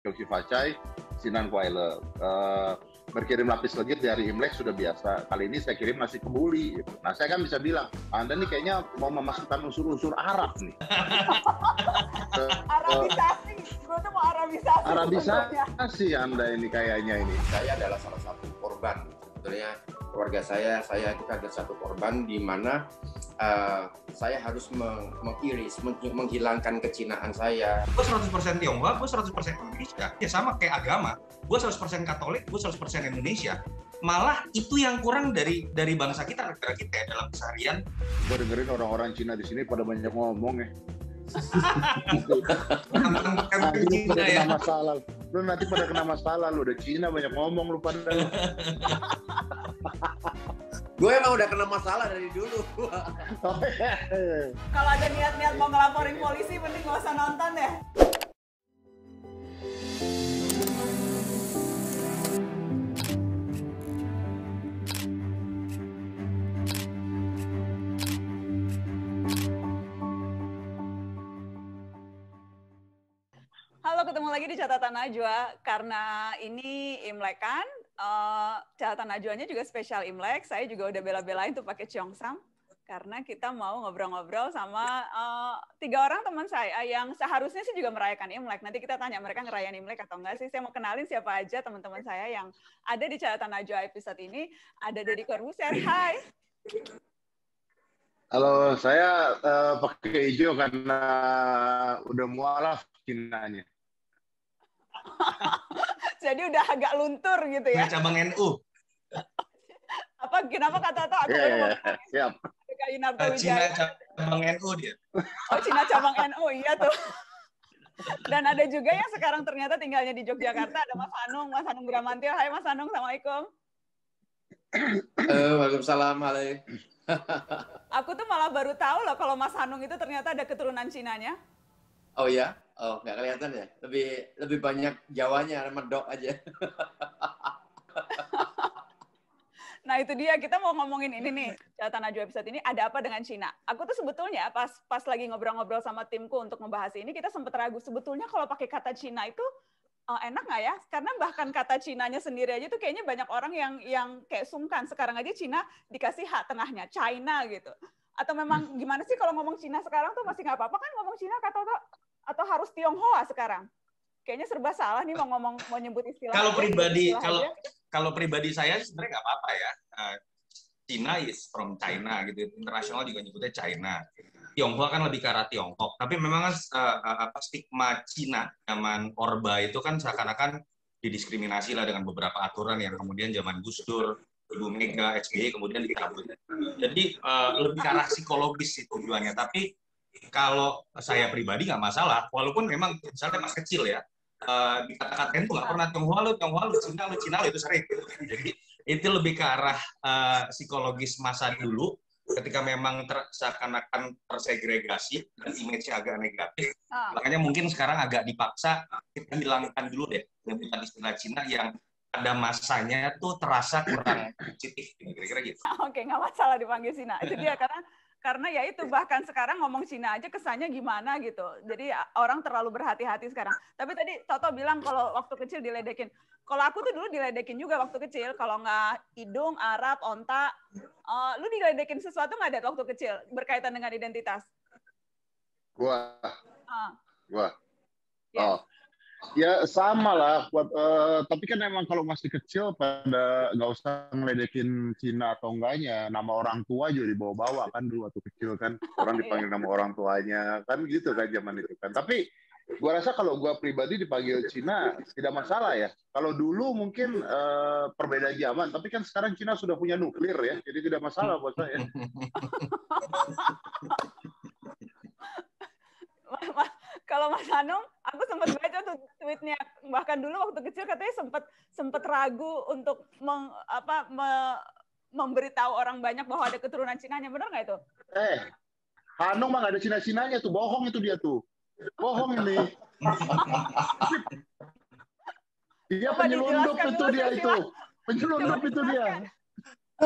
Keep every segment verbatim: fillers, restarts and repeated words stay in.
Chelsea Facai, Sinan Kuaile. Uh, berkirim lapis legit di hari Imlek sudah biasa. Kali ini saya kirim nasi kebuli. Gitu. Nah saya kan bisa bilang, Anda nih kayaknya mau memasukkan unsur-unsur Arab nih. Arabisasi, gue tuh mau Arabisasi. Arabisasi Anda ini kayaknya ini. Saya adalah salah satu korban. Sebetulnya keluarga saya, saya itu ada satu korban di mana uh, saya harus meng mengiris, meng menghilangkan kecinaan saya. Gue seratus persen Tionghoa, gue seratus persen Indonesia. Ya sama kayak agama. Gue seratus persen Katolik, gue seratus persen Indonesia. Malah itu yang kurang dari dari bangsa kita, negara kita ya, dalam keseharian. Gue dengerin orang-orang Cina di sini pada banyak ngomong ya. Nanti Cina, pada ya. Kena masalah. Lu nanti pada kena masalah, lu udah Cina banyak ngomong lu pada. Gue emang udah kena masalah dari dulu. Kalau ada niat-niat mau ngelaporin polisi, mending gak usah nonton ya. Halo, ketemu lagi di Catatan Najwa. Karena ini Imlek kan, uh, Catatan Najwanya juga spesial Imlek. Saya juga udah bela-belain tuh pakai Cheongsam. Karena kita mau ngobrol-ngobrol sama uh, tiga orang teman saya yang seharusnya sih juga merayakan Imlek. Nanti kita tanya mereka ngerayain Imlek atau enggak sih. Saya mau kenalin siapa aja teman-teman saya yang ada di Catatan Najwa episode ini. Ada Deddy Corbuzier, hai. Halo, saya uh, pakai hijau karena udah mualaf Cinanya. Jadi udah agak luntur gitu ya. Cabang N U. Apa kenapa kata Toto? Aku yeah, baru yeah, yeah. mau uh, Cina cabang N U dia. Oh, Cina cabang N U, iya tuh. Dan ada juga yang sekarang ternyata tinggalnya di Yogyakarta, ada Mas Anung, Mas Anung Bramantio. Hai Mas Anung, Assalamualaikum. Uh, Waalaikumsalam, Alay. Aku tuh malah baru tahu loh kalau Mas Anung itu ternyata ada keturunan Cinanya. Oh ya? Oh, nggak kelihatan ya? Lebih lebih banyak Jawanya, medok aja. Nah itu dia, kita mau ngomongin ini nih, Catatan Najwa episode ini, ada apa dengan Cina? Aku tuh sebetulnya pas pas lagi ngobrol-ngobrol sama timku untuk membahas ini, kita sempat ragu, sebetulnya kalau pakai kata Cina itu uh, enak nggak ya? Karena bahkan kata Cinanya sendiri aja tuh kayaknya banyak orang yang yang kayak sungkan. Sekarang aja Cina dikasih H tengahnya, China gitu. Atau memang gimana sih kalau ngomong Cina sekarang tuh masih nggak apa-apa kan ngomong Cina kata tuh? Atau harus Tionghoa sekarang? Kayaknya serba salah nih mau ngomong mau nyebut istilah. Kalau aja, pribadi istilah kalau aja. kalau pribadi saya sebenarnya nggak apa-apa ya. Uh, China is from China gitu. Internasional juga nyebutnya China. Tionghoa kan lebih ke arah Tiongkok. Tapi memang uh, apa stigma Cina zaman Orba itu kan seakan-akan didiskriminasi lah dengan beberapa aturan yang kemudian zaman Gus Dur, Ibu Mega, S B Y kemudian dicabut. Jadi uh, lebih ke arah psikologis sih tujuannya. Tapi kalau saya pribadi nggak masalah, walaupun memang misalnya pas kecil ya, uh, dikata-katain tuh nggak pernah Tionghoa lu, Tionghoa lu, Cina lu, Cina lu, itu sering. Jadi itu lebih ke arah uh, psikologis masa dulu, ketika memang ter, seakan-akan tersegregasi dan image-nya agak negatif. Ah. Makanya mungkin sekarang agak dipaksa kita hilangkan dulu deh penyebutan istilah Cina yang pada masanya tuh terasa kurang positif, kira-kira gitu. Oke, nggak masalah dipanggil Cina. Itu dia karena karena ya itu bahkan sekarang ngomong Cina aja kesannya gimana gitu. Jadi orang terlalu berhati-hati sekarang. Tapi tadi Toto bilang kalau waktu kecil diledekin. Kalau aku tuh dulu diledekin juga waktu kecil. Kalau nggak hidung, Arab, onta. Uh, lu diledekin sesuatu nggak ada waktu kecil berkaitan dengan identitas? Gua. Uh. Gua. Yeah. Oh. Ya sama lah, buat, uh, tapi kan emang kalau masih kecil pada nggak usah ngeledekin Cina atau enggaknya, nama orang tua juga dibawa-bawa kan dulu waktu kecil kan, orang dipanggil nama orang tuanya, kan gitu kan zaman itu kan. Tapi gua rasa kalau gua pribadi dipanggil Cina tidak masalah ya. Kalau dulu mungkin uh, perbedaan zaman, tapi kan sekarang Cina sudah punya nuklir ya, jadi tidak masalah buat saya. Kalau Mas Anung, aku sempat baca tuh tweetnya. Bahkan dulu waktu kecil katanya sempat sempat ragu untuk meng, apa, me, memberitahu orang banyak bahwa ada keturunan Cinanya. Benar nggak itu? Eh, Hanung mah nggak ada Cina-Cinanya tuh. Bohong itu dia tuh. Bohong ini. Dia penyelundup itu dia itu. Penyelundup itu dia.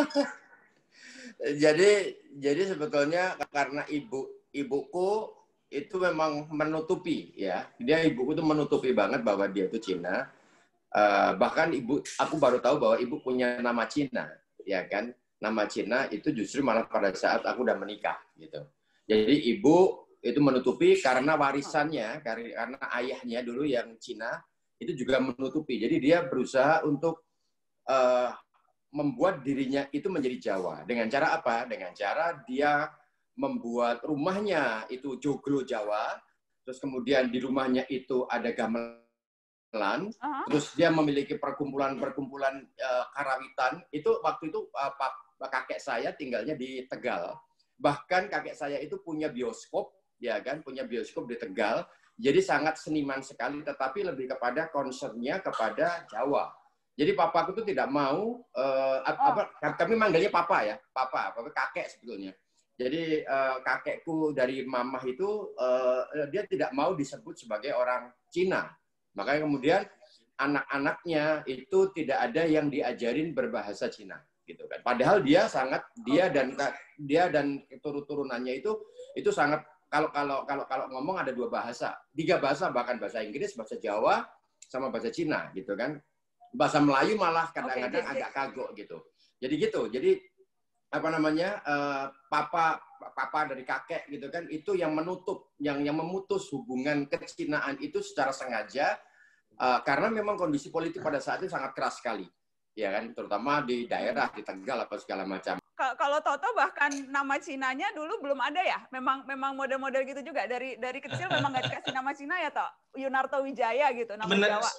Jadi jadi sebetulnya karena ibu ibuku itu memang menutupi ya. Dia ibuku tuh menutupi banget bahwa dia itu Cina. Uh, bahkan ibu, aku baru tahu bahwa ibu punya nama Cina, ya kan? Nama Cina itu justru malah pada saat aku udah menikah, gitu. Jadi ibu itu menutupi karena warisannya, karena ayahnya dulu yang Cina itu juga menutupi. Jadi dia berusaha untuk uh, membuat dirinya itu menjadi Jawa. Dengan cara apa? Dengan cara dia membuat rumahnya itu joglo Jawa, terus kemudian di rumahnya itu ada gamelan. Uh-huh. Terus dia memiliki perkumpulan-perkumpulan uh, karawitan. Itu waktu itu uh, pak, kakek saya tinggalnya di Tegal. Bahkan kakek saya itu punya bioskop, ya kan, punya bioskop di Tegal. Jadi sangat seniman sekali, tetapi lebih kepada concernnya kepada Jawa. Jadi papaku itu tidak mau, uh, oh. apa, kami manggilnya papa ya, papa, papa kakek sebetulnya. Jadi uh, kakekku dari mamah itu uh, dia tidak mau disebut sebagai orang Cina. Makanya kemudian anak-anaknya itu tidak ada yang diajarin berbahasa Cina, gitu kan. Padahal dia sangat dia dan dia dan turun-turunannya itu itu sangat kalau kalau kalau kalau ngomong ada dua bahasa, tiga bahasa, bahkan bahasa Inggris, bahasa Jawa, sama bahasa Cina, gitu kan. Bahasa Melayu malah kadang-kadang okay, agak kagok gitu. Jadi gitu. Jadi apa namanya uh, papa papa dari kakek gitu kan, itu yang menutup, yang yang memutus hubungan kecinaan itu secara sengaja uh, karena memang kondisi politik pada saat itu sangat keras sekali, ya kan, terutama di daerah di Tegal apa segala macam. Kalau Toto bahkan nama Cinanya dulu belum ada ya, memang memang model-model gitu juga dari dari kecil memang nggak dikasih nama Cina ya Tok, Yunarto Wijaya gitu nama Bener. Jawa.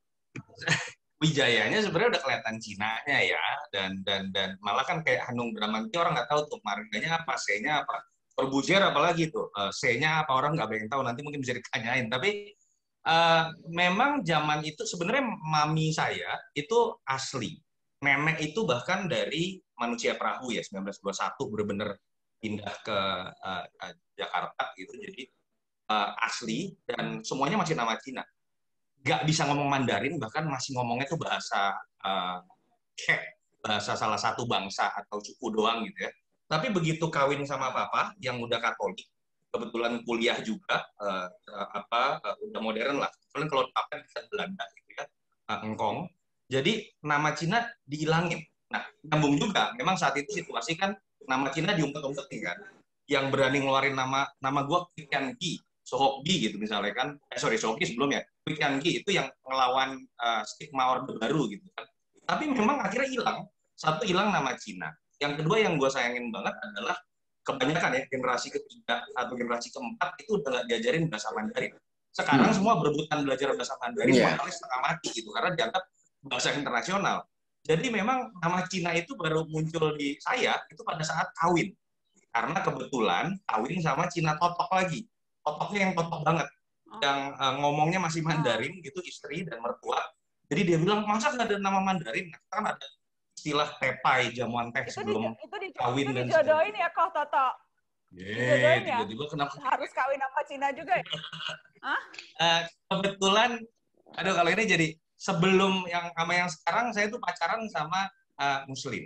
Wijayanya sebenarnya udah kelihatan Cinanya ya, dan dan dan malah kan kayak Hanung Bramantyo orang nggak tahu tuh marganya apa, C-nya apa, Corbuzier apalagi tuh, uh, C-nya apa orang nggak pengen tahu, nanti mungkin bisa ditanyain. Tapi uh, memang zaman itu sebenarnya mami saya itu asli, nenek itu bahkan dari manusia perahu ya, sembilan belas dua puluh satu benar-benar pindah ke uh, uh, Jakarta gitu, jadi uh, asli dan semuanya masih nama Cina. Nggak bisa ngomong Mandarin, bahkan masih ngomongnya tuh bahasa uh, kayak bahasa salah satu bangsa atau suku doang gitu ya. Tapi begitu kawin sama papa yang udah Katolik, kebetulan kuliah juga uh, uh, apa uh, udah modern lah. Kebetulan kalau papa bisa Belanda gitu ya, uh, Engkong. Jadi nama Cina dihilangin. Nah, nyambung juga. Memang saat itu situasi kan nama Cina diumpet-umpetin kan. Yang berani ngeluarin nama nama gue Kianki, Sohokbi gitu misalnya kan. Eh sorry, Sohokbi sebelumnya. Kianki itu yang ngelawan uh, stigma Orde Baru gitu kan. Tapi memang akhirnya hilang. Satu, hilang nama Cina. Yang kedua yang gue sayangin banget adalah kebanyakan ya generasi ketiga atau generasi keempat itu udah nggak diajarin bahasa Mandarin. Sekarang hmm. semua berebutan belajar bahasa Mandarin, yeah. Padahal setengah mati gitu karena dianggap bahasa internasional. Jadi memang nama Cina itu baru muncul di saya itu pada saat kawin. Karena kebetulan kawin sama Cina totok lagi. Totoknya yang totok banget. Yang uh, ngomongnya masih Mandarin gitu, istri dan mertua. Jadi dia bilang, masa nggak ada nama Mandarin? Kan ada istilah tepai, jamuan teh itu sebelum di, itu di, kawin itu dan dijodohin ya kok Toto? Yeay, tiba-tiba kenapa? Harus kawin sama Cina juga ya? Hah? Uh, kebetulan, aduh kalau ini jadi, sebelum yang sama yang sekarang, saya tuh pacaran sama uh, Muslim.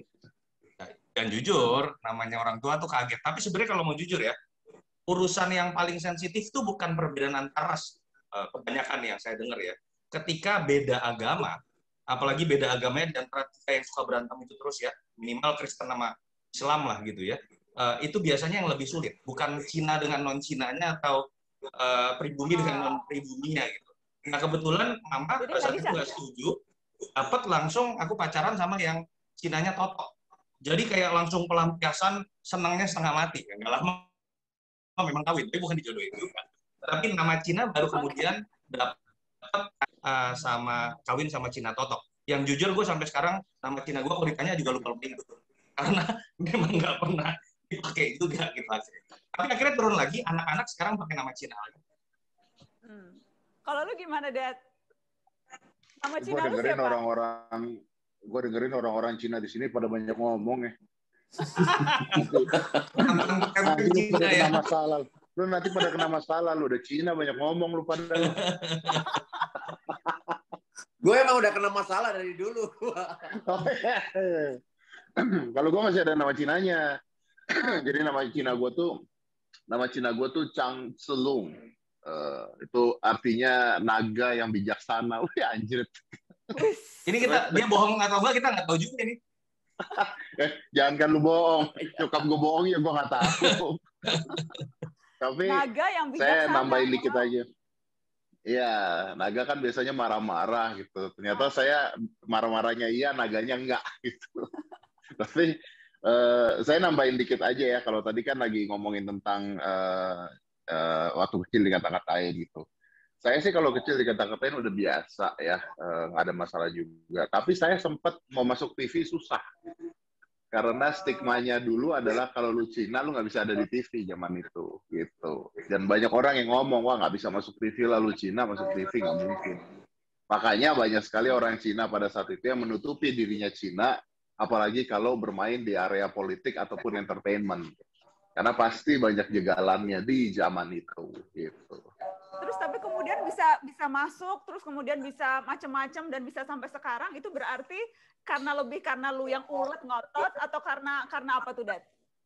Dan jujur, namanya orang tua tuh kaget. Tapi sebenarnya kalau mau jujur ya, urusan yang paling sensitif itu bukan perbedaan antar ras, uh, kebanyakan yang saya dengar ya. Ketika beda agama, apalagi beda agamanya dan pratika yang suka berantem itu terus ya, minimal Kristen sama Islam lah gitu ya, uh, itu biasanya yang lebih sulit. Bukan Cina dengan non-Cinanya atau uh, pribumi dengan non-pribuminya gitu. Nah kebetulan mama pada saat itu nggak setuju, dapat langsung aku pacaran sama yang Cinanya totok. Jadi kayak langsung pelampiasan senangnya setengah mati. Nggak lama oh, memang kawin, tapi bukan dijodohin juga. Tapi nama Cina baru kemudian dapat uh, sama kawin sama Cina totok. Yang jujur gue sampai sekarang nama Cina gue kalau ditanya juga lupa lupa gitu. Karena memang nggak pernah dipakai juga gitu aja. Tapi akhirnya turun lagi, anak-anak sekarang pakai nama Cina lagi. Hmm. Kalau lu gimana, Dad? Nama Cina gua lu siapa? Orang-orang, gue dengerin orang-orang Cina di sini pada banyak ngomong ya. Nanti lu pada kena masalah. Lu nanti pada kena masalah. Lu udah Cina banyak ngomong lu pada. Gue emang udah kena masalah dari dulu. Kalau gue masih ada nama Cinanya. Jadi nama Cina gue tuh Nama Cina gue tuh Chang Selung. Uh, itu artinya naga yang bijaksana. Wih, anjir. Ini kita dia bohong atau enggak kita nggak tahu juga nih. eh, jangan kan lu bohong. Nyokap gue bohong ya gue nggak tahu. Tapi naga yang saya nambahin dikit aja. Iya, naga kan biasanya marah-marah gitu. Ternyata saya marah-marahnya iya, naganya enggak gitu. Tapi uh, saya nambahin dikit aja ya. Kalau tadi kan lagi ngomongin tentang uh, uh, waktu kecil dikata-katain gitu. Saya sih kalau kecil dikata-katain udah biasa ya, nggak uh, ada masalah juga. Tapi saya sempat mau masuk T V susah. Karena stigmanya dulu adalah kalau lu Cina lu nggak bisa ada di T V zaman itu gitu. Dan banyak orang yang ngomong wah nggak bisa masuk T V lalu Cina masuk T V nggak mungkin. Makanya banyak sekali orang Cina pada saat itu yang menutupi dirinya Cina, apalagi kalau bermain di area politik ataupun entertainment. Karena pasti banyak jegalannya di zaman itu gitu. Terus tapi kemudian bisa bisa masuk, terus kemudian bisa macam-macam dan bisa sampai sekarang, itu berarti karena lebih karena lu yang ulet ngotot atau karena karena apa tuh, Dad?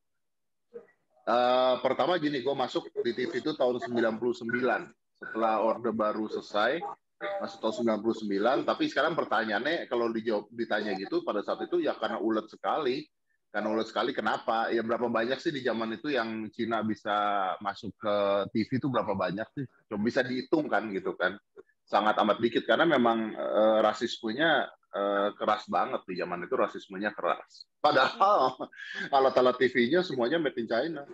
Uh, pertama gini, gue masuk di T V itu tahun sembilan puluh sembilan. Setelah Orde Baru selesai, masuk tahun sembilan puluh sembilan. Tapi sekarang pertanyaannya, kalau dijawab, ditanya gitu, pada saat itu ya karena ulet sekali. Karena ulet sekali, kenapa? Ya berapa banyak sih di zaman itu yang Cina bisa masuk ke T V itu berapa banyak sih? Coba bisa dihitung kan gitu kan. Sangat amat dikit, karena memang uh, rasismenya uh, keras banget di zaman itu, rasismenya keras. Padahal alat-alat T V-nya semuanya made in China.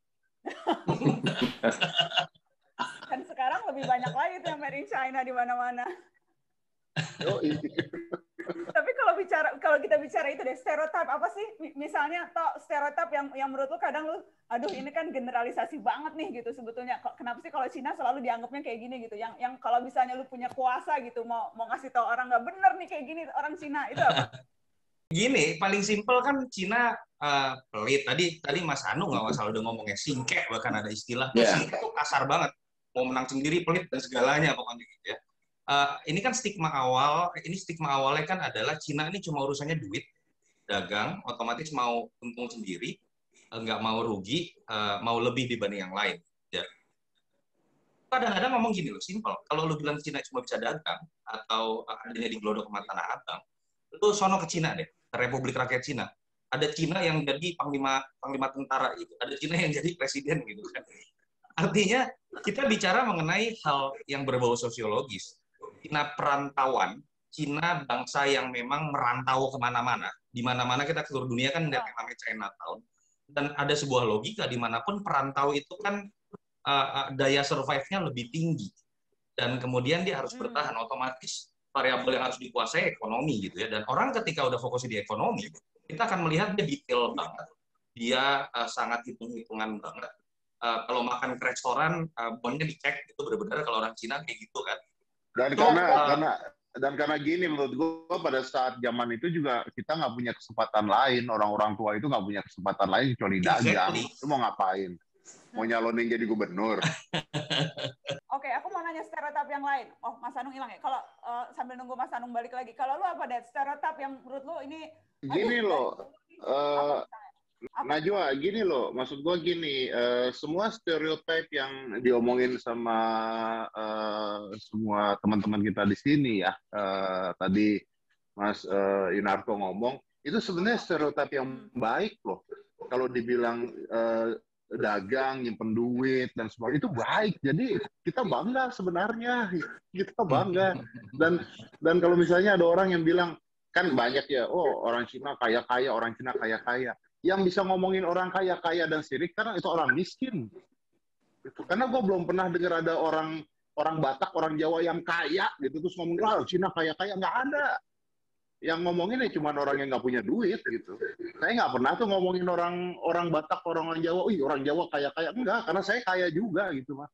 Kan sekarang lebih banyak lagi tuh yang made in China di mana-mana. Tapi kalau bicara kalau kita bicara itu deh, stereotip apa sih? Misalnya toh stereotip yang yang menurut lu kadang lu aduh ini kan generalisasi banget nih gitu sebetulnya. Kenapa sih kalau Cina selalu dianggapnya kayak gini gitu? Yang yang kalau misalnya lu punya kuasa gitu mau mau ngasih tahu orang nggak bener nih kayak gini orang Cina itu apa? Gini, paling simpel kan Cina uh, pelit. Tadi tadi Mas Anu nggak masalah udah ngomongnya singkek, bahkan ada istilah yeah. Singkek itu kasar banget. Mau menang sendiri pelit dan segalanya pokoknya gitu ya. Uh, ini kan stigma awal, ini stigma awalnya kan adalah Cina ini cuma urusannya duit, dagang, otomatis mau untung sendiri, nggak mau rugi, uh, mau lebih dibanding yang lain. Ya. Kadang-kadang ngomong gini loh, simpel. Kalau lu bilang Cina cuma bisa dagang, atau adanya di Glodok sama Tanah Abang, lu sono ke Cina deh, ke Republik Rakyat Cina. Ada Cina yang jadi panglima panglima tentara gitu, ada Cina yang jadi presiden gitu kan. Artinya kita bicara mengenai hal yang berbau sosiologis. Cina perantauan, Cina bangsa yang memang merantau kemana-mana. Di mana-mana kita ke seluruh dunia kan lihat yang namanya Chinatown. Dan ada sebuah logika dimanapun perantau itu kan uh, daya survive-nya lebih tinggi. Dan kemudian dia harus bertahan, otomatis variabel yang harus dikuasai ekonomi gitu ya. Dan orang ketika udah fokus di ekonomi, kita akan melihat dia detail banget. Dia uh, sangat hitung-hitungan banget. Uh, kalau makan ke restoran, uh, bonnya dicek, itu benar-benar kalau orang Cina kayak gitu kan. Dan So, karena uh, karena dan karena gini menurut gue pada saat zaman itu juga kita nggak punya kesempatan lain, orang-orang tua itu nggak punya kesempatan lain kecuali dagang. Exactly. Lu mau ngapain? Mau nyalonin jadi gubernur? Oke, aku mau nanya stereotip yang lain. Oh, Mas Anung hilang ya. Kalau uh, sambil nunggu Mas Anung balik lagi, kalau lu apa deh stereotip yang menurut lu ini? Gini aduh, loh. Uh, Apa? Najwa, gini loh, maksud gue gini, uh, semua stereotip yang diomongin sama uh, semua teman-teman kita di sini ya, uh, tadi Mas uh, Yunarto ngomong, itu sebenarnya stereotip yang baik loh. Kalau dibilang uh, dagang, nyimpen duit, dan sebagainya, itu baik. Jadi kita bangga sebenarnya, kita bangga. Dan dan kalau misalnya ada orang yang bilang, kan banyak ya, oh orang Cina kaya-kaya, orang Cina kaya-kaya. Yang bisa ngomongin orang kaya-kaya dan sirik karena itu orang miskin. Gitu. Karena gue belum pernah dengar ada orang orang Batak, orang Jawa yang kaya gitu terus ngomong, "Wah, Cina kaya-kaya." Nggak ada. Yang ngomongin ya cuma orang yang nggak punya duit gitu. Saya nggak pernah tuh ngomongin orang orang Batak, orang orang Jawa, "Wih, orang Jawa kaya-kaya." Enggak, karena saya kaya juga gitu, Mas.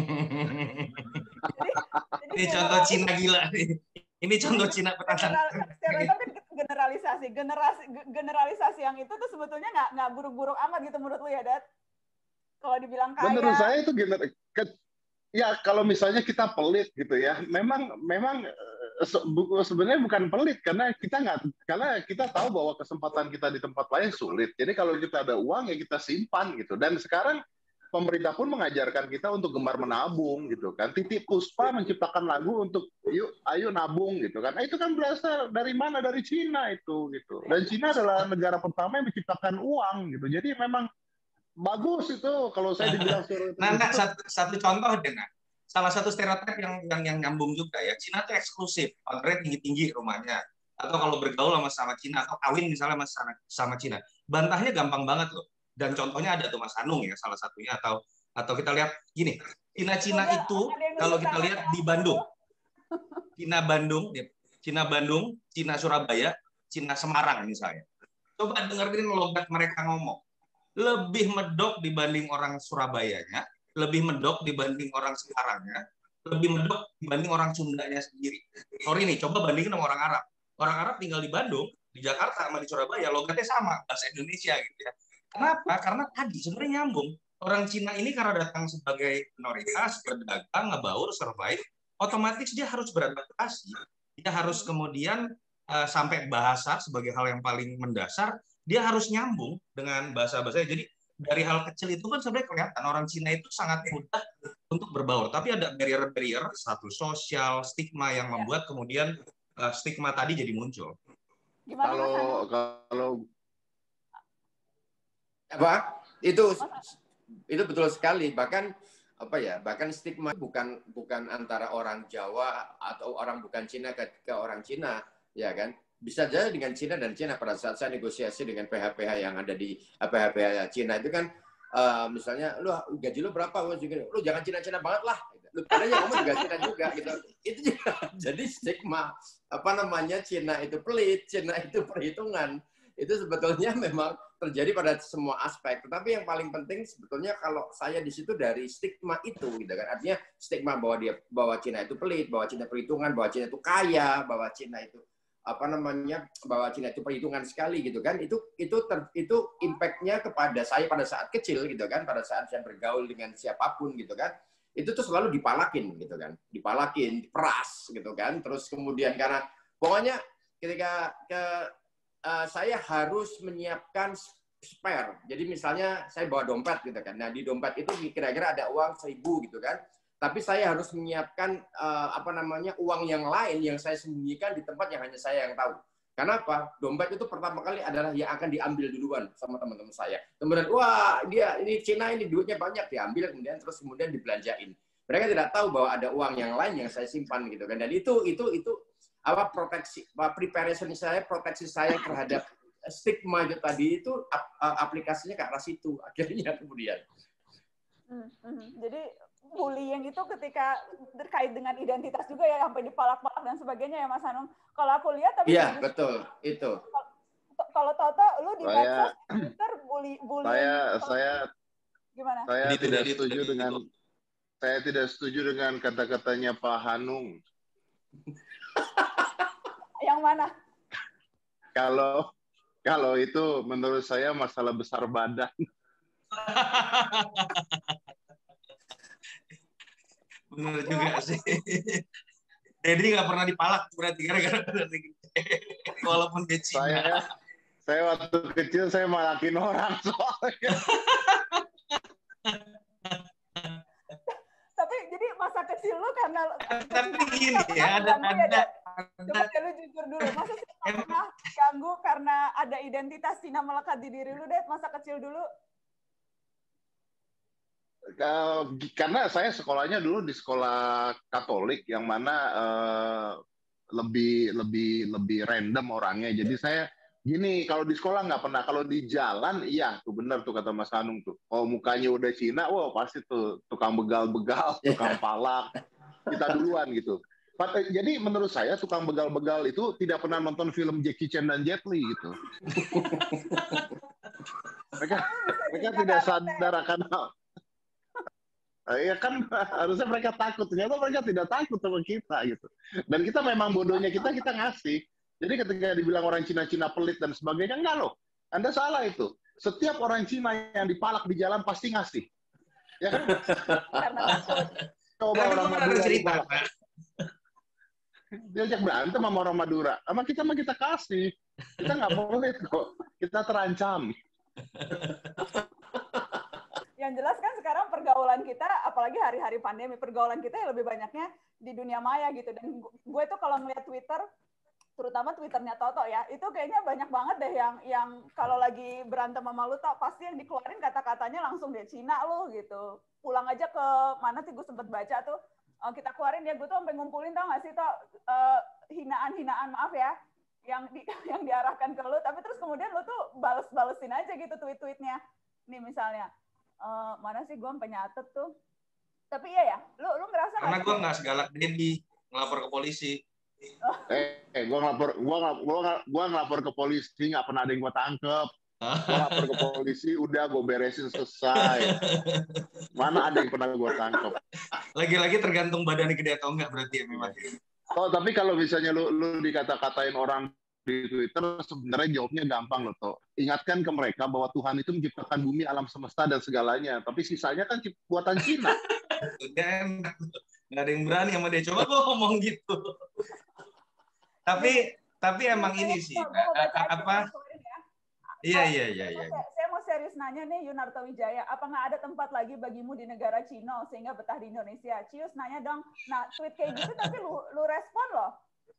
Ini contoh Cina gila nih. Ini contoh Cina petantang. Stereotip kan generalisasi, generasi generalisasi yang itu tuh sebetulnya nggak nggak buruk-buruk amat gitu menurut lu ya, Dad? Kalau dibilang kaya. Menurut saya itu gener ke, ya kalau misalnya kita pelit gitu ya, memang memang se sebenarnya bukan pelit karena kita nggak karena kita tahu bahwa kesempatan kita di tempat lain sulit. Jadi kalau kita ada uang ya kita simpan gitu. Dan sekarang pemerintah pun mengajarkan kita untuk gemar menabung gitu kan. Titiek Puspa menciptakan lagu untuk yuk ayo nabung gitu kan. Nah, itu kan berasal dari mana? Dari Cina itu gitu. Dan Cina adalah negara pertama yang menciptakan uang gitu. Jadi memang bagus itu kalau saya dibilang stereotip. Nah, nah satu, satu contoh dengan salah satu stereotip yang yang yang nyambung juga ya. Cina tuh eksklusif, pagarnya tinggi-tinggi rumahnya. Atau kalau bergaul sama sama Cina atau kawin misalnya sama sama Cina, bantahnya gampang banget loh. Dan contohnya ada tuh Mas Anung ya salah satunya, atau atau kita lihat gini, Cina-Cina itu kalau kita lihat di Bandung, Cina Bandung, Cina Bandung, Cina Surabaya, Cina Semarang misalnya. Coba dengerin logat mereka ngomong. Lebih medok dibanding orang Surabayanya, lebih medok dibanding orang Semarangnya, lebih medok dibanding orang Sundanya sendiri. Sorry nih, coba bandingin sama orang Arab. Orang Arab tinggal di Bandung, di Jakarta sama di Surabaya, logatnya sama, bahasa Indonesia gitu ya. Kenapa? Karena tadi sebenarnya nyambung. Orang Cina ini karena datang sebagai minoritas, berdagang, ngebaur, survive, otomatis dia harus beradaptasi. Dia harus kemudian uh, sampai bahasa sebagai hal yang paling mendasar, dia harus nyambung dengan bahasa-bahasanya. Jadi dari hal kecil itu kan sebenarnya kelihatan orang Cina itu sangat mudah untuk berbaur. Tapi ada barrier-barrier, status sosial, stigma yang membuat kemudian uh, stigma tadi jadi muncul. Gimana, Kalau kalau apa itu itu betul sekali, bahkan apa ya bahkan stigma bukan bukan antara orang Jawa atau orang bukan Cina ke, ke orang Cina ya kan, bisa jadi dengan Cina dan Cina. Pada saat saya negosiasi dengan P H P H yang ada di P H P H Cina itu kan uh, misalnya lu gaji lu berapa, lu jangan Cina-Cina banget lah, lu padahal kamu juga Cina juga gitu. Itu juga jadi stigma apa namanya, Cina itu pelit, Cina itu perhitungan. Itu sebetulnya memang terjadi pada semua aspek. Tetapi yang paling penting sebetulnya kalau saya di situ dari stigma itu, gitu kan. Artinya stigma bahwa dia bahwa Cina itu pelit, bahwa Cina perhitungan, bahwa Cina itu kaya, bahwa Cina itu apa namanya, bahwa Cina itu perhitungan sekali, gitu kan. Itu itu ter, itu impact-nya kepada saya pada saat kecil, gitu kan. Pada saat saya bergaul dengan siapapun, gitu kan. Itu tuh selalu dipalakin, gitu kan. Dipalakin, diperas, gitu kan. Terus kemudian karena pokoknya ketika ke Uh, saya harus menyiapkan spare. Jadi misalnya saya bawa dompet gitu kan. Nah di dompet itu kira-kira ada uang seribu gitu kan. Tapi saya harus menyiapkan uh, apa namanya uang yang lain yang saya sembunyikan di tempat yang hanya saya yang tahu. Karena apa? Dompet itu pertama kali adalah yang akan diambil duluan sama teman-teman saya. Kemudian wah dia ini Cina ini duitnya banyak, diambil kemudian terus kemudian dibelanjain. Mereka tidak tahu bahwa ada uang yang lain yang saya simpan gitu kan. Dan itu itu itu apa proteksi, preparation saya, proteksi saya terhadap stigma itu tadi itu aplikasinya ke arah situ akhirnya kemudian. Hmm, hmm. Jadi bullying itu ketika terkait dengan identitas juga ya, sampai dipalak-palak dan sebagainya ya Mas Anung. Kalau aku lihat tapi iya betul itu. Kalau Toto lu di medsos, Twitter bully bullying. Saya saya gimana? Saya Jadi, tidak jadi, setuju jadi, dengan jadi. saya tidak setuju dengan kata-katanya Pak Hanung. Yang mana? Kalau kalau itu menurut saya masalah besar badan. Benar juga sih. Dedi nggak pernah dipalak berarti gara-gara walaupun dia Cina. Saya saya waktu kecil saya malakin orang soalnya. Tapi jadi masa kecil lu karena tapi gini ya ada ada coba ya lu jujur dulu, masa sih pernah ganggu karena ada identitas Cina melekat di diri lu deh masa kecil dulu? Karena saya sekolahnya dulu di sekolah Katolik yang mana uh, lebih lebih lebih random orangnya. Jadi saya gini, kalau di sekolah nggak pernah, kalau di jalan iya tuh benar tuh kata Mas Hanung tuh. Oh mukanya udah Cina, wah pasti tuh tukang begal-begal, tukang palak, kita duluan gitu. Jadi menurut saya tukang begal-begal itu tidak pernah nonton film Jackie Chan dan Jet Li gitu. mereka mereka tidak sadar akan hal. Ya kan harusnya mereka takut, ternyata mereka tidak takut sama kita gitu. Dan kita memang bodohnya kita kita ngasih. Jadi ketika dibilang orang Cina-Cina pelit dan sebagainya, enggak loh. Anda salah itu. Setiap orang Cina yang dipalak di jalan pasti ngasih. Ya kan? Karena takut. Coba Tapi orang Madura cerita, Pak. Diajak berantem sama orang Madura. Sama kita mah kita kasih. Kita nggak pelit kok. Kita terancam. Ya Yang jelas kan sekarang pergaulan kita, apalagi hari-hari pandemi, pergaulan kita yang lebih banyaknya di dunia maya gitu. Dan gue tuh kalau ngeliat Twitter, terutama Twitternya Toto ya, itu kayaknya banyak banget deh yang yang kalau lagi berantem sama lu, Tok, pasti yang dikeluarin kata-katanya langsung deh, Cina lu gitu. Pulang aja ke mana sih, gue sempet baca tuh, uh, kita keluarin ya, gue tuh sampai ngumpulin, tau gak sih, Tok, uh, hinaan-hinaan, maaf ya, yang di, yang diarahkan ke lu, tapi terus kemudian lu tuh bales-balesin aja gitu tweet-tweetnya. Nih misalnya, uh, mana sih, gue sampai nyatet tuh. Tapi iya ya, lu lu ngerasa karena gue nggak segalak Dedi ngelapor ke polisi. Eh, eh gue ngelapor, gue nggak, gue nggak, gue ngelapor ke polisi, nggak pernah ada yang gue tangkep. Gue lapor ke polisi, udah gue beresin selesai. Mana ada yang pernah gue tangkep? Lagi-lagi tergantung badannya gede atau enggak berarti ya memang. Oh, tapi kalau misalnya lu, lu dikata-katain orang di Twitter, sebenarnya jawabnya gampang loh, Toh. Ingatkan ke mereka bahwa Tuhan itu menciptakan bumi, alam semesta, dan segalanya. Tapi sisanya kan buatan Cina. Udah enak. Nggak ada yang berani sama dia. Coba gue ngomong gitu. Tapi tapi emang ini sih. Apa? Iya, iya, iya. iya. Saya mau serius nanya nih, Yunarto Wijaya. Apa nggak ada tempat lagi bagimu di negara Cina sehingga betah di Indonesia? Cius nanya dong. Nah, tweet kayak gitu tapi lu, lu respon loh.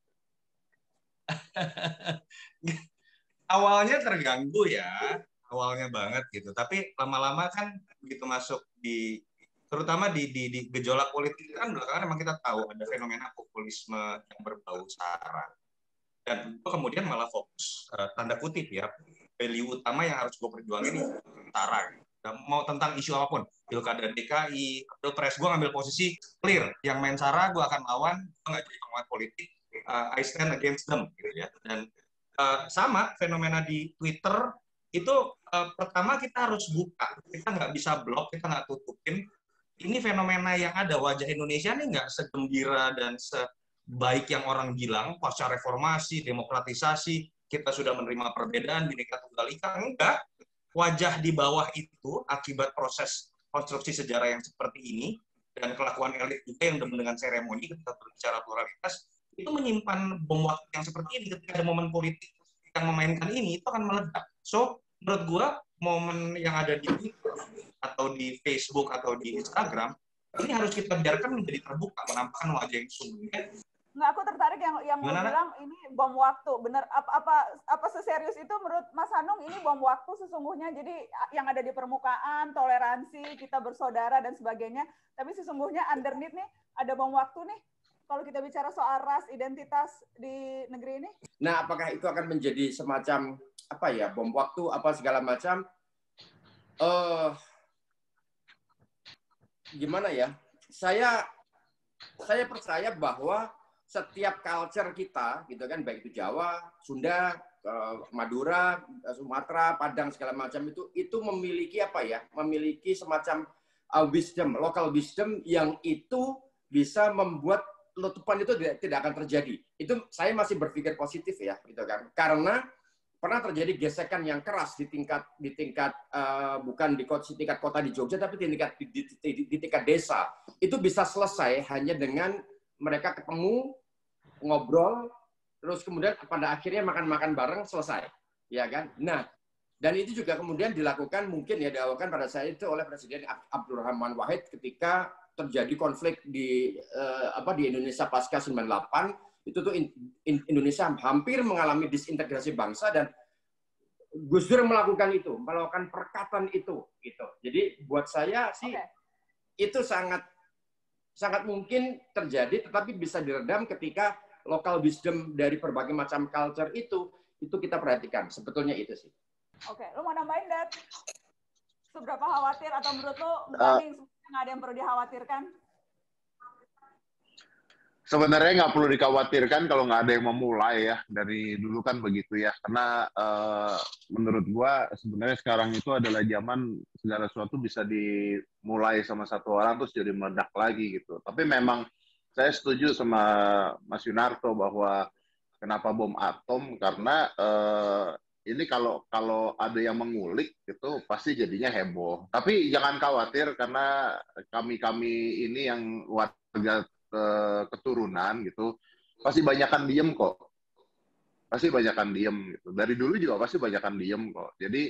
Awalnya terganggu ya, awalnya banget gitu. Tapi lama-lama kan begitu masuk di, terutama di, di, di gejolak politik kan belakangan emang kita tahu ada fenomena populisme yang berbau sara. Dan itu kemudian malah fokus uh, tanda kutip ya, value utama yang harus gue perjuangin ini sara. Dan mau tentang isu apapun, pilkada D K I, pilpres, gue ngambil posisi clear. Yang main sara gue akan lawan, gue nggak jadi penguat politik. Uh, I stand against them gitu ya. Dan uh, sama fenomena di Twitter itu uh, pertama kita harus buka, kita nggak bisa blok, kita nggak tutupin. Ini fenomena yang ada, wajah Indonesia ini nggak segembira dan sebaik yang orang bilang pasca reformasi, demokratisasi, kita sudah menerima perbedaan, Bhinneka Tunggal Ika, enggak. Wajah di bawah itu akibat proses konstruksi sejarah yang seperti ini dan kelakuan elit juga yang dengan seremoni kita berbicara pluralitas, itu menyimpan bom waktu yang seperti ini. Ketika ada momen politik yang memainkan ini, itu akan meledak. So, menurut gua momen yang ada di Twitter atau di Facebook atau di Instagram ini harus kita biarkan menjadi terbuka, menampakkan wajah yang sesungguhnya. Nggak, aku tertarik yang yang mau bilang ini bom waktu. Bener, apa apa apa seserius itu menurut Mas Hanung ini bom waktu sesungguhnya? Jadi yang ada di permukaan, toleransi, kita bersaudara dan sebagainya. Tapi sesungguhnya underneath nih ada bom waktu nih. Kalau kita bicara soal ras, identitas di negeri ini. Nah, apakah itu akan menjadi semacam apa ya, bom waktu apa segala macam? Uh, gimana ya? Saya saya percaya bahwa setiap culture kita, gitu kan, baik itu Jawa, Sunda, Madura, Sumatera, Padang segala macam itu, itu memiliki apa ya? Memiliki semacam uh, wisdom, local wisdom yang itu bisa membuat letupan itu tidak, tidak akan terjadi. Itu saya masih berpikir positif ya, gitu kan? Karena pernah terjadi gesekan yang keras di tingkat di tingkat uh, bukan di tingkat kota di Jogja, tapi di tingkat di, di, di, di tingkat desa. Itu bisa selesai hanya dengan mereka ketemu, ngobrol, terus kemudian pada akhirnya makan-makan bareng, selesai, ya kan? Nah, dan itu juga kemudian dilakukan mungkin ya dilakukan pada saat itu oleh Presiden Abdurrahman Wahid ketika terjadi konflik di uh, apa di Indonesia pasca sembilan puluh delapan. Itu tuh in, in, Indonesia hampir mengalami disintegrasi bangsa dan Gus Dur melakukan itu, melakukan perkatan itu, gitu. Jadi buat saya sih okay. Itu sangat sangat mungkin terjadi, tetapi bisa diredam ketika local wisdom dari berbagai macam culture itu, itu kita perhatikan. Sebetulnya itu sih. Oke, lu mau nambahin, Dad? Seberapa khawatir atau menurut lu banding uh, nggak ada yang perlu dikhawatirkan? Sebenarnya nggak perlu dikhawatirkan kalau nggak ada yang memulai ya. Dari dulu kan begitu ya. Karena uh, menurut gua sebenarnya sekarang itu adalah zaman segala sesuatu bisa dimulai sama satu orang terus jadi meledak lagi gitu. Tapi memang saya setuju sama Mas Yunarto bahwa kenapa bom atom, karena uh, ini kalau kalau ada yang mengulik itu pasti jadinya heboh. Tapi jangan khawatir karena kami-kami ini yang warga keturunan gitu pasti banyakan diem kok. Pasti banyakan diem gitu. Dari dulu juga pasti banyakan diem kok. Jadi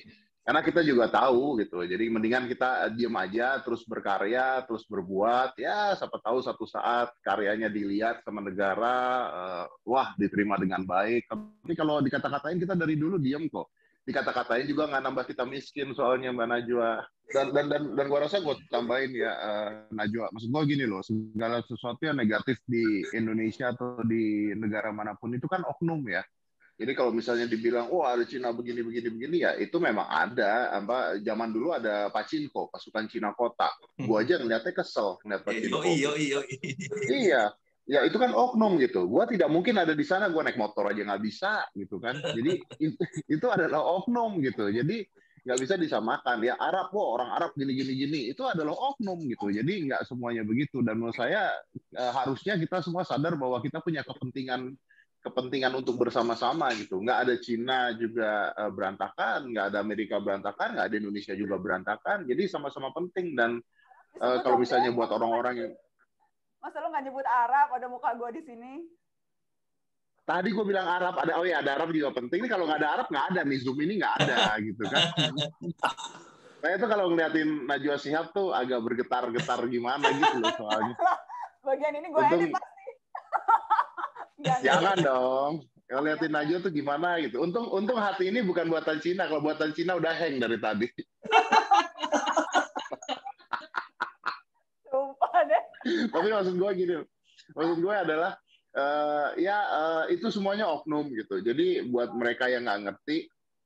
Karena kita juga tahu gitu, jadi mendingan kita diem aja, terus berkarya, terus berbuat, ya siapa tahu satu saat karyanya dilihat sama negara, uh, wah diterima dengan baik. Tapi kalau dikata-katain kita dari dulu diem kok. Dikata-katain juga nggak nambah kita miskin soalnya Mbak Najwa. Dan dan dan, dan gua rasa gua tambahin ya uh, Najwa, maksud gua gini loh, segala sesuatu yang negatif di Indonesia atau di negara manapun itu kan oknum ya. Jadi kalau misalnya dibilang, oh ada Cina begini begini begini ya, itu memang ada. Apa zaman dulu ada Pachinko, pasukan Cina kota. Gua aja ngeliatnya kesel ngeliat Pachinko. Iya, iya, iya. Ya itu kan oknum gitu. Gua tidak mungkin ada di sana. Gua naik motor aja nggak bisa gitu kan. Jadi itu adalah oknum gitu. Jadi nggak bisa disamakan. Ya Arab, wah orang Arab gini gini gini. Itu adalah oknum gitu. Jadi nggak semuanya begitu. Dan menurut saya eh, harusnya kita semua sadar bahwa kita punya kepentingan kepentingan untuk bersama-sama gitu. Nggak ada Cina juga uh, berantakan, nggak ada Amerika berantakan, nggak ada Indonesia juga berantakan. Jadi sama-sama penting. Dan uh, kalau misalnya buat orang-orang yang... Masa lu nggak nyebut Arab, ada muka gue di sini? Tadi gue bilang Arab, ada oh ya ada Arab juga penting. Ini kalau nggak ada Arab, nggak ada nih. Zoom ini nggak ada gitu kan. Saya tuh kalau ngeliatin Najwa Shihab tuh agak bergetar-getar gimana gitu loh soalnya. Bagian ini gue edit pasti. Jangan dong. Kalau liatin Najwa tuh gimana gitu. Untung untung hati ini bukan buatan Cina. Kalau buatan Cina udah hang dari tadi. Sumpah deh. Tapi maksud gue gini. Maksud gue adalah uh, ya uh, itu semuanya oknum gitu. Jadi buat mereka yang nggak ngerti,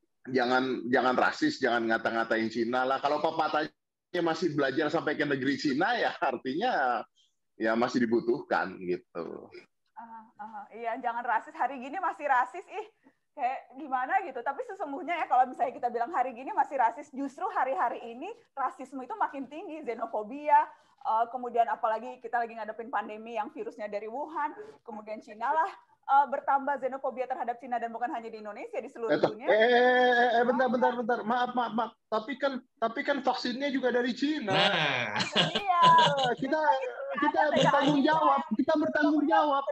jangan jangan rasis, jangan ngata-ngatain Cina lah. Kalau pepatahnya masih belajar sampai ke negeri Cina ya artinya ya masih dibutuhkan gitu. Uh, uh, iya, jangan rasis. Hari gini masih rasis, ih kayak gimana gitu. Tapi sesungguhnya ya kalau misalnya kita bilang hari gini masih rasis, justru hari-hari ini rasisme itu makin tinggi, xenofobia, uh, kemudian apalagi kita lagi ngadepin pandemi yang virusnya dari Wuhan, kemudian Cina lah uh, bertambah xenofobia terhadap Cina dan bukan hanya di Indonesia, di seluruh Eh, dunia. eh, eh, eh, bentar, bentar, bentar. Maaf, maaf, maaf. Tapi kan, tapi kan vaksinnya juga dari Cina. Nah, iya. kita, kita bertanggung jawab. Kita bertanggung jawab.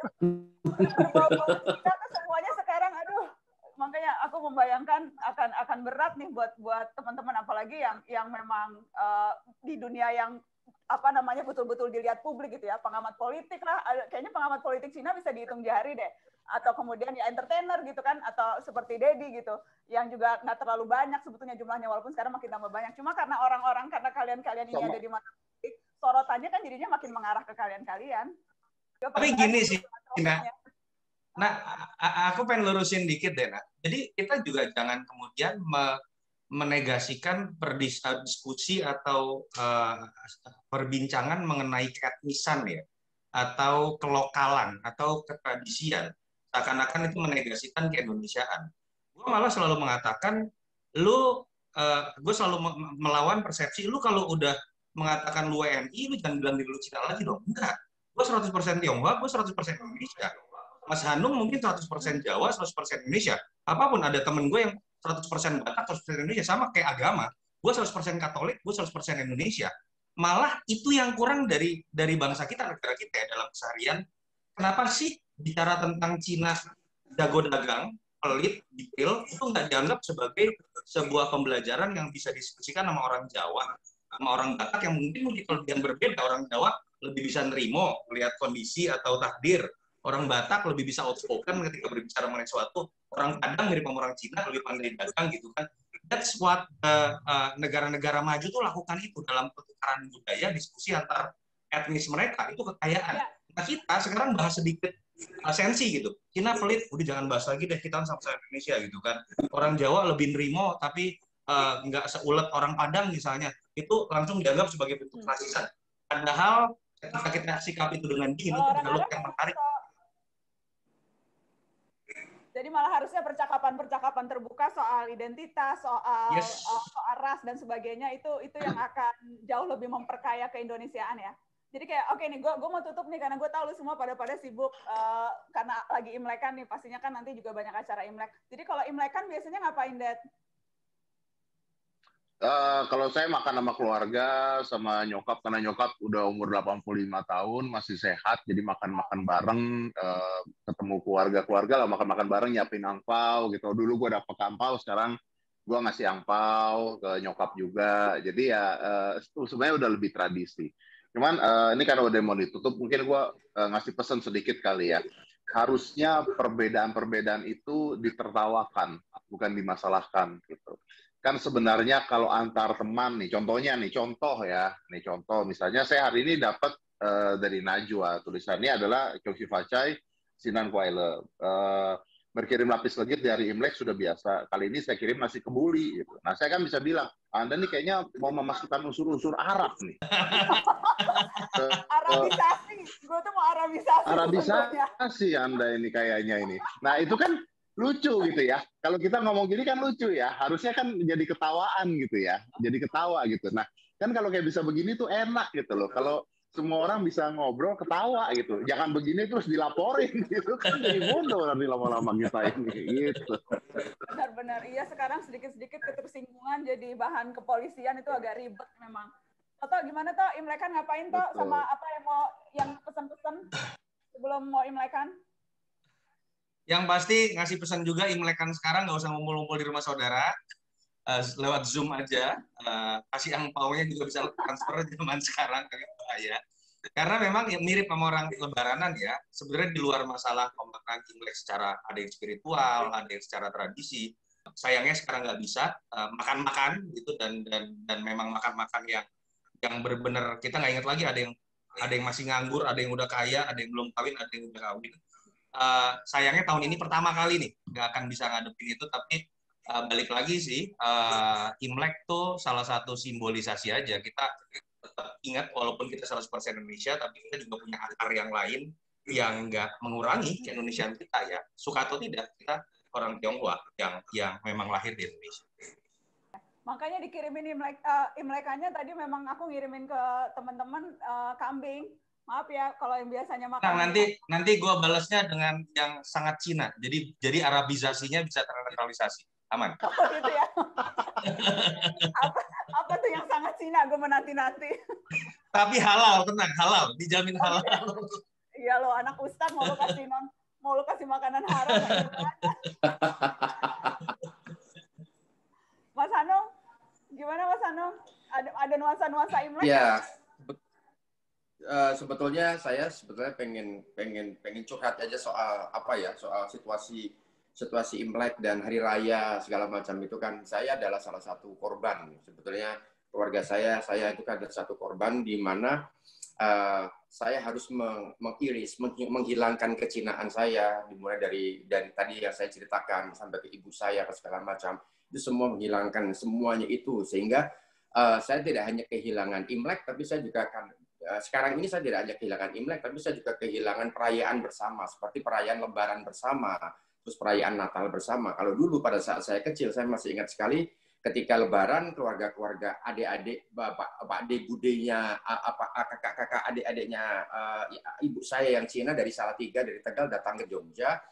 Berbau-bau Cina tuh semuanya sekarang, aduh. Makanya aku membayangkan akan akan berat nih buat buat teman-teman apalagi yang yang memang uh, di dunia yang apa namanya betul-betul dilihat publik gitu ya, pengamat politik lah, kayaknya pengamat politik Cina bisa dihitung jari deh, atau kemudian ya entertainer gitu kan, atau seperti Dedi gitu, yang juga nggak terlalu banyak sebetulnya jumlahnya walaupun sekarang makin tambah banyak, cuma karena orang-orang karena kalian-kalian ini Sama. ada di mata publik, sorotannya kan jadinya makin mengarah ke kalian-kalian. Tapi gini sih, Cina. Nah, aku pengen lurusin dikit deh, Nak. Jadi kita juga jangan kemudian me menegasikan perdiskusi atau uh, perbincangan mengenai keetnisan ya, atau kelokalan atau ketradisian. Seakan-akan itu menegasikan keindonesiaan. Gue malah selalu mengatakan, lu, uh, gue selalu melawan persepsi, lu kalau udah mengatakan lu W N I, lu jangan bilang diri lu Cina lagi dong. Enggak. Gue seratus persen Tionghoa, gue seratus persen Indonesia. Mas Hanung mungkin seratus persen Jawa, seratus persen Indonesia. Apapun, ada temen gue yang seratus persen Batak, seratus persen Indonesia. Sama kayak agama. Gue seratus persen Katolik, gue seratus persen Indonesia. Malah itu yang kurang dari dari bangsa kita, negara kita ya, dalam keseharian. Kenapa sih bicara tentang Cina jago dagang, pelit, detail, itu nggak dianggap sebagai sebuah pembelajaran yang bisa diskusikan sama orang Jawa, sama orang Batak yang mungkin mungkin kelebihan berbeda. Orang Jawa lebih bisa nerimo, melihat kondisi atau takdir. Orang Batak lebih bisa outspoken ketika berbicara mengenai sesuatu. Orang Padang mirip sama orang Cina, lebih pandai dagang gitu kan. That's what uh, uh, negara-negara maju tuh lakukan itu dalam pertukaran budaya, diskusi antar etnis mereka, itu kekayaan. Ya. Nah kita sekarang bahas sedikit uh, sensi gitu. Cina pelit, udah jangan bahas lagi deh, kita sama-sama Indonesia gitu kan. Orang Jawa lebih nerimo, tapi uh, nggak seulet orang Padang misalnya. Itu langsung dianggap sebagai bentuk rasisan. Padahal ketika kita sikap itu dengan dingin, itu dialog yang menarik. Jadi malah harusnya percakapan-percakapan terbuka soal identitas, soal, yes. soal ras dan sebagainya itu itu yang akan jauh lebih memperkaya keindonesiaan ya. Jadi kayak oke okay nih, gue gue mau tutup nih karena gue tahu lu semua pada pada sibuk uh, karena lagi Imlekan nih, pastinya kan nanti juga banyak acara Imlek. Jadi kalau Imlekan biasanya ngapain, Dad? Uh, kalau saya makan sama keluarga, sama nyokap, karena nyokap udah umur delapan puluh lima tahun, masih sehat, jadi makan-makan bareng, uh, ketemu keluarga-keluarga lah, makan-makan bareng, nyiapin angpau gitu. Dulu gue dapet angpau, sekarang gue ngasih angpau ke nyokap juga. Jadi ya uh, sebenarnya udah lebih tradisi. Cuman uh, ini karena udah mau ditutup, mungkin gue uh, ngasih pesan sedikit kali ya. Harusnya perbedaan-perbedaan itu ditertawakan, bukan dimasalahkan gitu. Kan sebenarnya kalau antar teman nih, contohnya nih, contoh ya, nih contoh, misalnya saya hari ini dapat uh, dari Najwa, tulisannya adalah Kyoshi Facai, Sinan Kuaile. Uh, berkirim lapis legit di hari Imlek sudah biasa. Kali ini saya kirim nasi kebuli. Gitu. Nah, saya kan bisa bilang, Anda nih kayaknya mau memasukkan unsur-unsur Arab nih. Arabisasi, gue tuh mau Arabisasi. Arabisasi Anda ini kayaknya ini. Nah, itu kan lucu gitu ya. Kalau kita ngomong gini kan lucu ya. Harusnya kan jadi ketawaan gitu ya. Jadi ketawa gitu. Nah, kan kalau kayak bisa begini tuh enak gitu loh. Kalau semua orang bisa ngobrol, ketawa gitu. Jangan begini terus dilaporin gitu kan jadi bodoh nanti lama-lama kita ini gitu. Benar-benar iya, sekarang sedikit-sedikit ketersinggungan jadi bahan kepolisian itu agak ribet memang. Toto gimana Toh? Imlekan ngapain Toh? Sama apa yang mau yang pesan-pesan sebelum mau Imlekan? Yang pasti ngasih pesan juga, Imlekan sekarang nggak usah ngumpul-ngumpul di rumah saudara. Uh, lewat Zoom aja, uh, kasih angpaunya juga bisa transfer zaman sekarang kayak saya. Karena memang ya, mirip sama orang Lebaranan ya. Sebenarnya di luar masalah pemaknaan Imlek secara ada yang spiritual, ada yang secara tradisi. Sayangnya sekarang nggak bisa uh, makan-makan gitu dan dan dan memang makan-makan yang yang benar-benar kita nggak ingat lagi, ada yang ada yang masih nganggur, ada yang udah kaya, ada yang belum kawin, ada yang udah kawin. Uh, sayangnya tahun ini pertama kali nih nggak akan bisa ngadepin itu, tapi Uh, balik lagi sih, uh, Imlek tuh salah satu simbolisasi aja. Kita tetap ingat walaupun kita seratus persen Indonesia, tapi kita juga punya akar yang lain yang nggak mengurangi keindonesiaan kita ya. Suka atau tidak, kita orang Tionghoa yang yang memang lahir di Indonesia. Makanya dikirimin Imlek, uh, Imlekannya tadi memang aku ngirimin ke teman-teman uh, kambing. Maaf ya kalau yang biasanya makan. Nah, nanti nanti gue balasnya dengan yang sangat Cina. Jadi jadi Arabisasinya bisa ternetralisasi. Aman. Oh gitu ya. apa, apa tuh yang sangat Cina? Gue menanti-nanti. Tapi halal, tenang, halal, dijamin halal. Iya lo, anak ustadz mau lo kasih non, mau lo kasih makanan haram. Mas Hanung, gimana Mas Hanung? Ada ada nuansa-nuansa Imlek? Ya, uh, sebetulnya saya sebetulnya pengen pengen pengen curhat aja soal apa ya, soal situasi situasi Imlek dan Hari Raya segala macam itu kan. Saya adalah salah satu korban. Sebetulnya keluarga saya, saya itu kan ada satu korban di mana uh, saya harus meng mengiris, menghilangkan kecinaan saya, dimulai dari dari tadi yang saya ceritakan sampai ke ibu saya ke segala macam. Itu semua menghilangkan semuanya itu, sehingga uh, saya tidak hanya kehilangan Imlek, tapi saya juga akan uh, sekarang ini saya tidak hanya kehilangan Imlek, tapi saya juga kehilangan perayaan bersama, seperti perayaan Lebaran bersama, terus perayaan Natal bersama. Kalau dulu pada saat saya kecil, saya masih ingat sekali ketika Lebaran, keluarga-keluarga, adik-adik, bapak, adik budenya, apa kakak-kakak, adik-adiknya uh, ibu saya yang Cina dari Salatiga, dari Tegal datang ke Jogja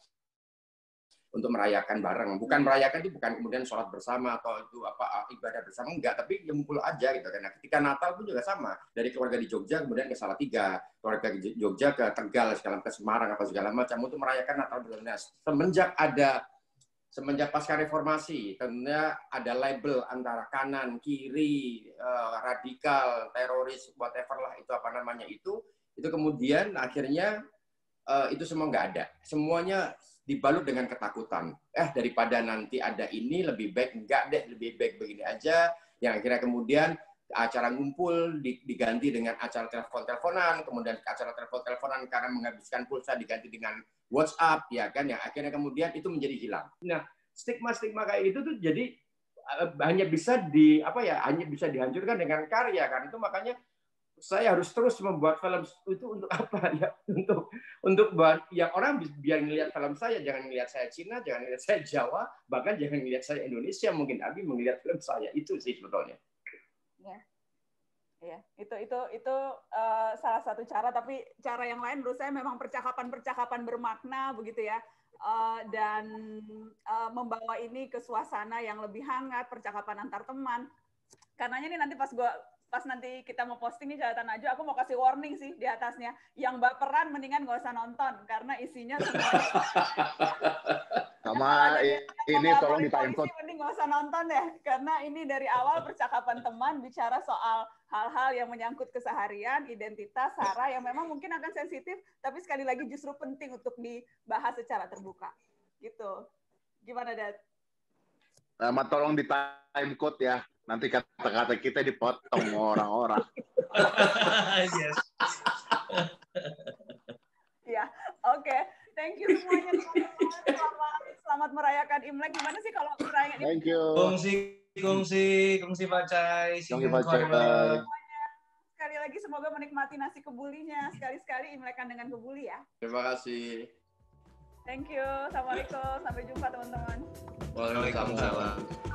untuk merayakan bareng. Bukan merayakan itu bukan kemudian sholat bersama atau itu apa ibadah bersama, enggak, tapi yang ngumpul aja gitu kan. Nah, ketika Natal pun juga sama, dari keluarga di Jogja kemudian ke Salatiga, keluarga di Jogja ke Tegal, segala ke Semarang apa segala macam untuk merayakan Natal bersama. Nah, semenjak ada semenjak pasca reformasi, tentunya ada label antara kanan, kiri, uh, radikal, teroris, whatever lah itu apa namanya itu, itu kemudian akhirnya uh, itu semua nggak ada. Semuanya dibalut dengan ketakutan. Eh, daripada nanti ada ini, lebih baik enggak deh, lebih baik begini aja. Yang akhirnya kemudian acara ngumpul diganti dengan acara telepon-teleponan, kemudian acara telepon-teleponan karena menghabiskan pulsa diganti dengan WhatsApp, ya kan? Yang akhirnya kemudian itu menjadi hilang. Nah, stigma-stigma kayak itu tuh jadi uh, hanya bisa di apa ya, hanya bisa dihancurkan dengan karya kan. Itu makanya saya harus terus membuat film itu untuk apa ya? Untuk untuk yang orang biar ngelihat film saya, jangan ngelihat saya Cina, jangan ngelihat saya Jawa, bahkan jangan ngelihat saya Indonesia, mungkin tapi melihat film saya. Itu sih sebetulnya. Ya, ya, itu itu itu uh, salah satu cara, tapi cara yang lain menurut saya memang percakapan-percakapan bermakna begitu ya, uh, dan uh, membawa ini ke suasana yang lebih hangat, percakapan antar teman. Karenanya nih nanti pas gua pas nanti kita mau posting nih catatan aja, aku mau kasih warning sih di atasnya, yang baperan mendingan nggak usah nonton karena isinya semuanya. Sama ini tolong di time code. usah nonton deh, karena ini dari awal percakapan teman bicara soal hal-hal yang menyangkut keseharian, identitas, sara yang memang mungkin akan sensitif, tapi sekali lagi justru penting untuk dibahas secara terbuka. Gitu. Gimana, Dad? Nah, tolong di time code ya. Nanti kata-kata kita dipotong orang-orang. Yes. Ya, oke. Okay. Thank you semuanya teman-teman. Selamat, selamat merayakan Imlek. Gimana sih kalau merayakan Imlek? Thank you. Kongsi, kongsi, kongsi pacai. Kongsi pacai. Sekali lagi semoga menikmati nasi kebulinya. Sekali-sekali Imlekan dengan kebuli ya. Terima kasih. Thank you. Assalamualaikum. Sampai jumpa teman-teman. Waalaikumsalam.